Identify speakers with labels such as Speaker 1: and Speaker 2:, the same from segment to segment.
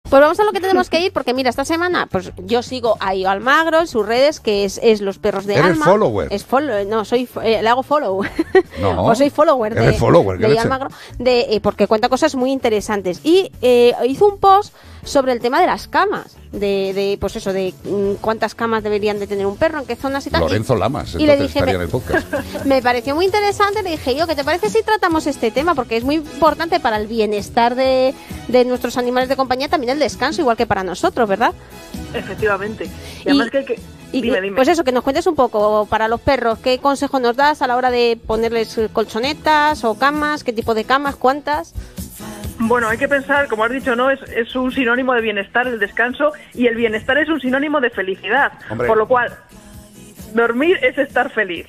Speaker 1: Pues vamos a lo que tenemos que ir, porque mira, esta semana pues yo sigo a Io Almagro en sus redes, que es Los Perros de
Speaker 2: ¿Eres
Speaker 1: Alma.
Speaker 2: follower?
Speaker 1: No, le hago follow.
Speaker 2: No.
Speaker 1: O soy follower de
Speaker 2: ¿qué
Speaker 1: Io Almagro, porque cuenta cosas muy interesantes. Y hizo un post sobre el tema de las camas, pues eso, de cuántas camas deberían de tener un perro, en qué zonas y tal.
Speaker 2: Lorenzo Lamas,
Speaker 1: y le
Speaker 2: entonces
Speaker 1: dije,
Speaker 2: estaría en el podcast.
Speaker 1: me pareció muy interesante, le dije yo, ¿qué te parece si tratamos este tema? Porque es muy importante para el bienestar de nuestros animales de compañía, también el descanso, igual que para nosotros, ¿verdad?
Speaker 3: Efectivamente. Y además que dime.
Speaker 1: Pues eso, que nos cuentes un poco para los perros, ¿qué consejo nos das a la hora de ponerles colchonetas o camas? ¿Qué tipo de camas? ¿Cuántas?
Speaker 3: Bueno, hay que pensar, como has dicho, ¿no? Es un sinónimo de bienestar el descanso, y el bienestar es un sinónimo de felicidad.
Speaker 2: Hombre.
Speaker 3: Por lo cual, dormir es estar feliz.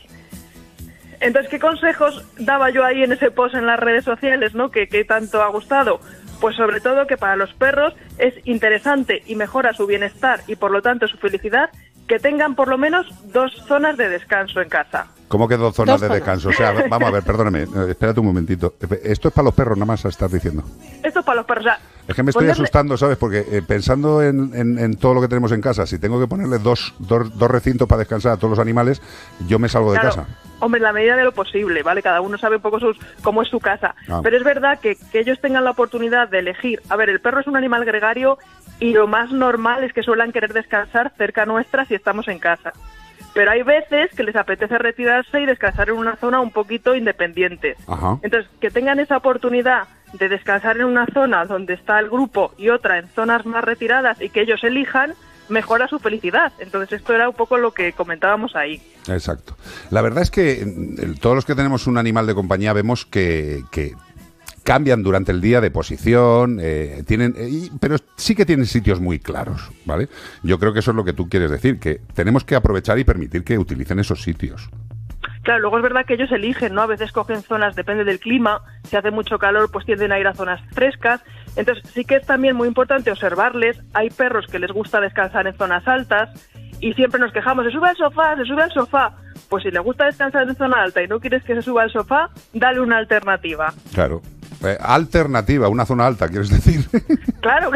Speaker 3: Entonces, ¿qué consejos daba yo ahí en ese post en las redes sociales, ¿no? Que tanto ha gustado. Pues sobre todo que para los perros es interesante y mejora su bienestar y por lo tanto su felicidad que tengan por lo menos 2 zonas de descanso en casa.
Speaker 2: ¿Cómo que 2 zonas de descanso? O sea, vamos a ver, perdóname, espérate un momentito. ¿Esto es para los perros nada más, estás diciendo?
Speaker 3: Esto es para los perros, o sea,
Speaker 2: es que me estoy asustando, ¿sabes? Porque pensando en todo lo que tenemos en casa, si tengo que ponerle dos recintos para descansar a todos los animales, yo me salgo de casa.
Speaker 3: Hombre, en la medida de lo posible, ¿vale? Cada uno sabe un poco cómo es su casa.
Speaker 2: Ah.
Speaker 3: Pero es verdad que ellos tengan la oportunidad de elegir. A ver, el perro es un animal gregario y lo más normal es que suelan querer descansar cerca nuestra si estamos en casa. Pero hay veces que les apetece retirarse y descansar en una zona un poquito independiente.
Speaker 2: Ajá.
Speaker 3: Entonces, que tengan esa oportunidad de descansar en una zona donde está el grupo y otra en zonas más retiradas y que ellos elijan, mejora su felicidad. Entonces, esto era un poco lo que comentábamos ahí.
Speaker 2: Exacto. La verdad es que todos los que tenemos un animal de compañía vemos que cambian durante el día de posición, pero sí que tienen sitios muy claros, ¿vale? Yo creo que eso es lo que tú quieres decir, que tenemos que aprovechar y permitir que utilicen esos sitios.
Speaker 3: Claro, luego es verdad que ellos eligen, ¿no? A veces cogen zonas, depende del clima, si hace mucho calor, pues tienden a ir a zonas frescas. Entonces, sí que es también muy importante observarles. Hay perros que les gusta descansar en zonas altas y siempre nos quejamos, se sube al sofá. Pues si le gusta descansar en zona alta y no quieres que se suba al sofá, dale una alternativa.
Speaker 2: Claro. Alternativa, una zona alta, ¿quieres decir?
Speaker 3: Claro,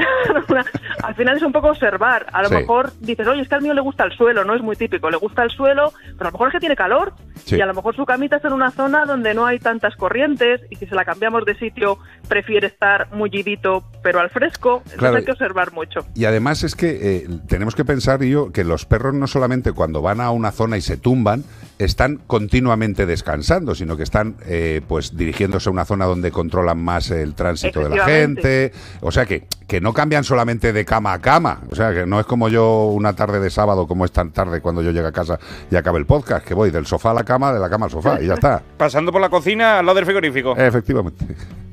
Speaker 3: al final es un poco observar. A lo mejor dices, oye, es que al mío le gusta el suelo, no es muy típico, le gusta el suelo, pero a lo mejor es que tiene calor y a lo mejor su camita está en una zona donde no hay tantas corrientes y si se la cambiamos de sitio prefiere estar mullidito pero al fresco. Entonces claro, hay que observar mucho.
Speaker 2: Y además es que tenemos que pensar, que los perros no solamente cuando van a una zona y se tumban, están continuamente descansando, sino que están pues dirigiéndose a una zona donde controlan más el tránsito de la gente. O sea que no cambian solamente de cama a cama. O sea que no es como yo una tarde de sábado, como es tan tarde cuando yo llego a casa y acabe el podcast, que voy del sofá a la cama, de la cama al sofá y ya está.
Speaker 4: Pasando por la cocina al lado del frigorífico.
Speaker 2: Efectivamente.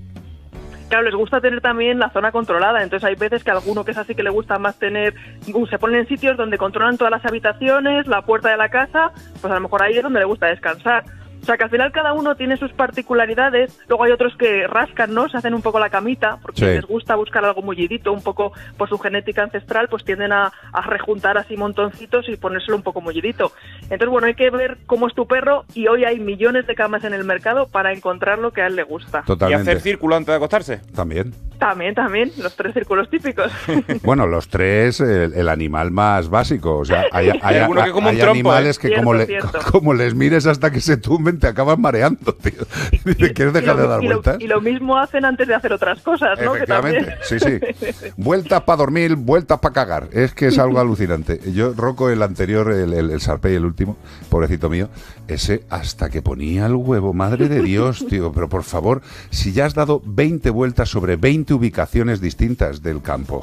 Speaker 3: Claro, les gusta tener también la zona controlada, entonces hay veces que a alguno que es así que le gusta más tener, se ponen en sitios donde controlan todas las habitaciones, la puerta de la casa, pues a lo mejor ahí es donde le gusta descansar. O sea que al final cada uno tiene sus particularidades, luego hay otros que rascan, ¿no? Se hacen un poco la camita, porque les gusta buscar algo mullidito, un poco por su genética ancestral, pues tienden a rejuntar así montoncitos y ponérselo un poco mullidito. Entonces, bueno, hay que ver cómo es tu perro y hoy hay millones de camas en el mercado para encontrar lo que a él le gusta.
Speaker 2: Totalmente.
Speaker 4: ¿Y hacer círculo antes de acostarse?
Speaker 2: También.
Speaker 3: También, los 3 círculos típicos.
Speaker 2: Bueno, los 3, el animal más básico. O sea, hay animales que como les mires hasta que se tumben, te acabas mareando, tío. ¿Quieres dejar de dar vueltas?
Speaker 3: Y lo mismo hacen antes de hacer otras cosas, ¿no?
Speaker 2: Efectivamente, sí. Vueltas para dormir, vueltas para cagar. Es que es algo alucinante. Yo, Rocco, el anterior, el Sarpey, el último, pobrecito mío, ese hasta que ponía el huevo, madre de Dios, tío. Pero por favor, si ya has dado 20 vueltas sobre 20 ubicaciones distintas del campo,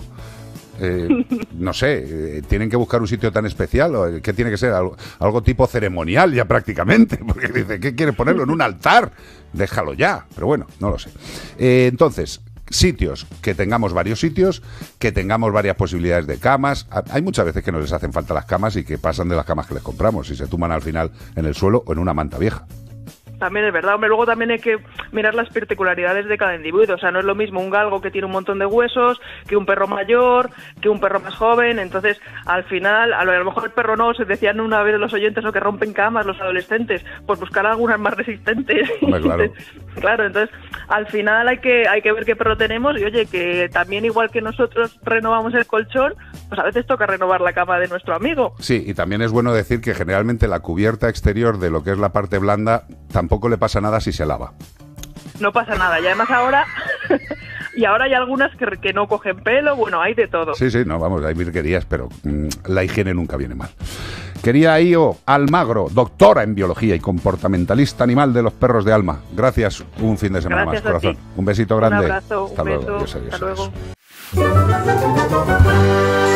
Speaker 2: no sé, tienen que buscar un sitio tan especial, ¿qué tiene que ser? Algo tipo ceremonial ya prácticamente, porque dice, ¿qué quieres ponerlo? ¿En un altar? Déjalo ya, pero bueno, no lo sé. Entonces, sitios, que tengamos varios sitios, que tengamos varias posibilidades de camas. Hay muchas veces que no les hacen falta las camas y que pasan de las camas que les compramos y se tumban al final en el suelo o en una manta vieja.
Speaker 3: También es verdad, hombre, luego también hay que mirar las particularidades de cada individuo, o sea, no es lo mismo un galgo que tiene un montón de huesos, que un perro mayor, que un perro más joven, entonces, al final, a lo mejor el perro no, se decían una vez los oyentes, ¿no?, que rompen camas los adolescentes, pues buscar algunas más resistentes.
Speaker 2: Hombre, claro.
Speaker 3: Claro, entonces al final hay que ver qué perro tenemos y oye, que también igual que nosotros renovamos el colchón, pues a veces toca renovar la cama de nuestro amigo.
Speaker 2: Sí, y también es bueno decir que generalmente la cubierta exterior de lo que es la parte blanda tampoco le pasa nada si se lava.
Speaker 3: No pasa nada, y además ahora y ahora hay algunas que no cogen pelo, bueno, hay de todo.
Speaker 2: Sí, no, vamos, hay virguerías, pero la higiene nunca viene mal. Querida Io Almagro, doctora en biología y comportamentalista animal de los perros de Alma. Gracias, un fin de semana
Speaker 3: Gracias
Speaker 2: más, corazón.
Speaker 3: Ti.
Speaker 2: Un besito grande.
Speaker 3: Un abrazo,
Speaker 2: Hasta
Speaker 3: un
Speaker 2: luego.
Speaker 3: beso.
Speaker 2: Adiós, adiós,
Speaker 3: Hasta
Speaker 2: adiós.
Speaker 3: luego.